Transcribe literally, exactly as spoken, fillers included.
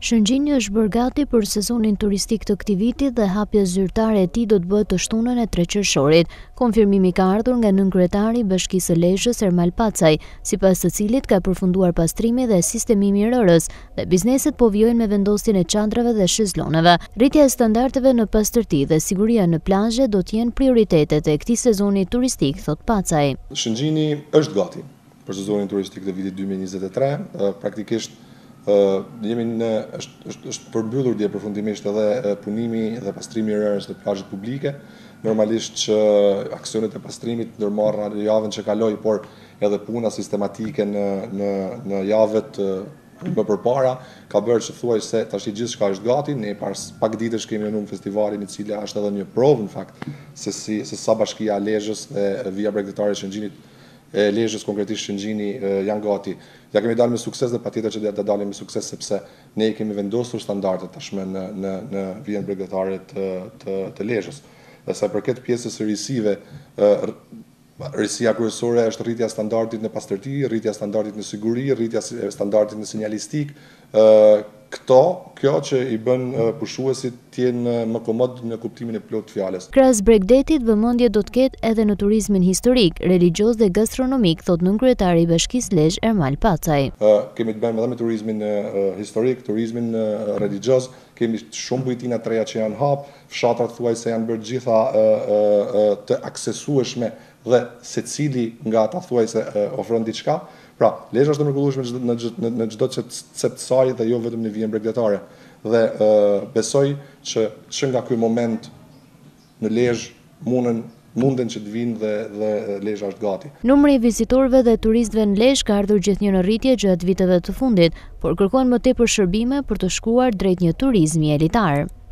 Shëngjini është bërë gati për sezonin turistik të këtij viti dhe hapja zyrtare e tij do të bëhet të shtunën e tre qershorit. Konfirmimi ka ardhur nga nënkryetari i Bashkisë së Lezhës Ermal Pacaj, sipas të cilit ka përfunduar pastrimi dhe sistemimi i rërës dhe bizneset po vijojnë me vendosjen e çadrave dhe shezloneve. Rritja e standardeve në pastërti dhe siguria në plazhe do të jenë prioritetet e këtij sezoni turistik, thot Pacaj. Shëngjini është gati për sezonin turistik të vitit dy mijë e njëzet e tre, praktikisht Uh, jemi në, është, është, është përmbyllur dje përfundimisht edhe uh, punimi dhe pastrimi i rërës të plazhet publike. Normalisht që aksionet e pastrimit ndërmarrën në javën që kaloi, por edhe puna sistematike në në në javët uh, më përpara ka bërë që thuaj se tash gjithçka është gati. Ne pas pak ditësh kemi në festivalin i cili është edhe një provë në fakt se si se sa bashkia e Lezhës dhe vija bregdetare e Shëngjinit e Lezhës, konkretisht Shëngjini, janë gati. Ja kemi dalë me sukses dhe patjetër që do dalim me sukses sepse ne kemi vendosur standardet tashmë në në në vijën bregdetare të të, të Lezhës. Dhe sa i përket pjesës së risive, risia kryesore është rritja e standardit në pastërti, rritja e standardit në siguri, rritja e standardit në sinjalistik. Këto, kjo që i bën pushuesit të jenë më komod në kuptimin e plot fjalës. Krahas Bregdetit, vëmendje do të ketë edhe në turizmin historik, religjioz dhe gastronomik, thot nënkryetari i Bashkisë Lezhë Ermal Pacaj. Uh, kemi të bëjmë edhe me turizmin uh, historik, turizmin uh, religjioz, kemi shumë bujtina të reja që janë hap, fshatrat thuaj se janë bërë gjitha uh, uh, të aksesueshme dhe secili nga ata thuaj se uh, ofron diçka. Pra, Lezhë është e mrekullueshme në në çdo saj dhe jo vetëm në vijën bregdetare. Dhe uh, besoj që që nga ky moment në Lezhë mundën munden që të vinë dhe dhe Lezhë është gati. Numri i vizitorëve dhe turistëve në Lezhë ka ardhur gjithnjë në rritje gjatë viteve të fundit, por kërkojnë më tepër shërbime për të shkuar drejt një turizmi elitar.